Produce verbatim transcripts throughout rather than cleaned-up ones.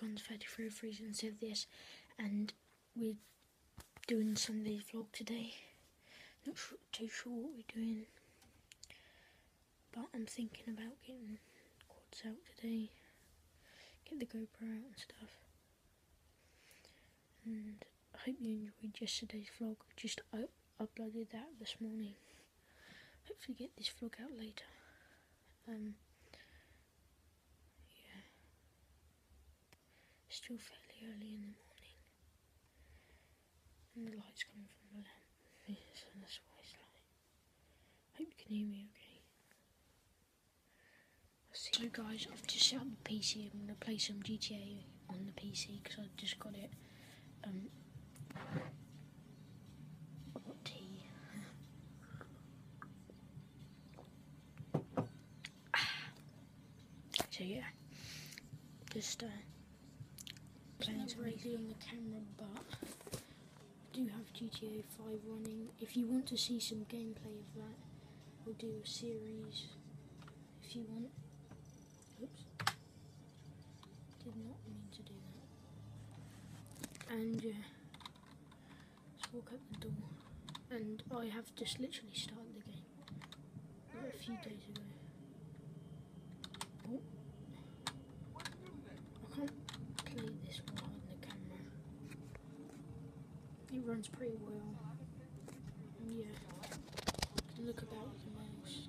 Guns thirty-three Freeze instead of this, and we're doing Sunday's vlog today. Not sure, too sure what we're doing, but I'm thinking about getting quads out today, get the GoPro out and stuff. And I hope you enjoyed yesterday's vlog. Just up uploaded that this morning. Hopefully get this vlog out later. Um, yeah, still fairly early in the morning, and the light's coming from the lamp, so that's why it's light. Hope you can hear me okay. So guys, I've just set up the P C. I'm going to play some G T A on the P C because I just got it. Um, I got tea. So yeah, just uh, playing some really on the camera, but I do have G T A five running. If you want to see some gameplay of that, we'll do a series. If you want. Oops. Did not mean to do that. And yeah, let's walk out the door. And I have just literally started the game like a few days ago. Oh. I can't play this while on the camera. It runs pretty well. And yeah, look about with the mouse.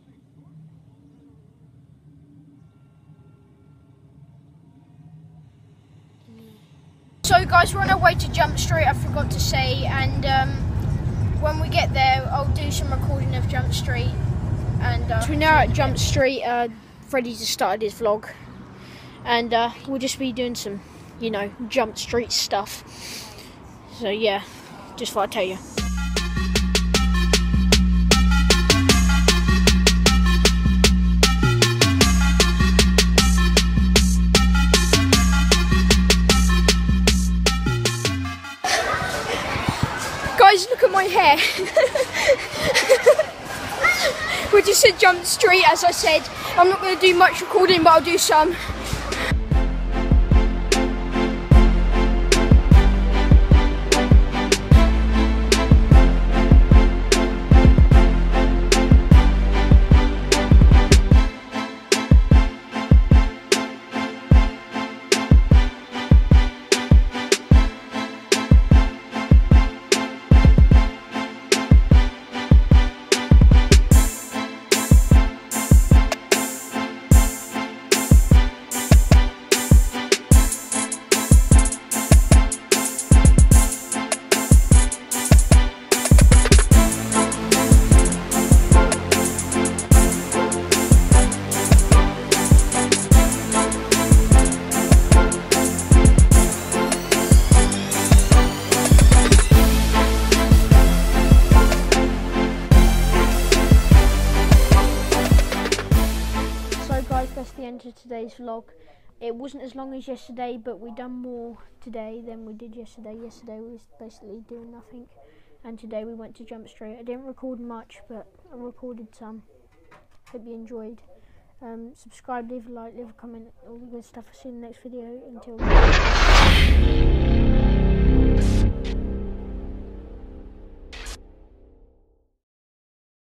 So guys, we're on our way to Jump Street, I forgot to say, and um, when we get there I'll do some recording of Jump Street. And uh, so we're now at Jump Street. uh, Freddie's just started his vlog, and uh, we'll just be doing some, you know, Jump Street stuff. So yeah, just thought I'd tell you. Guys, look at my hair. We just said Jump Street, as I said. I'm not going to do much recording, but I'll do some. That's the end of today's vlog. It wasn't as long as yesterday, but we done more today than we did yesterday. Yesterday we was basically doing nothing, and today we went to Jump Street. I didn't record much, but I recorded some. Hope you enjoyed. Um, subscribe, leave a like, leave a comment, all the good stuff. I'll see you in the next video. Until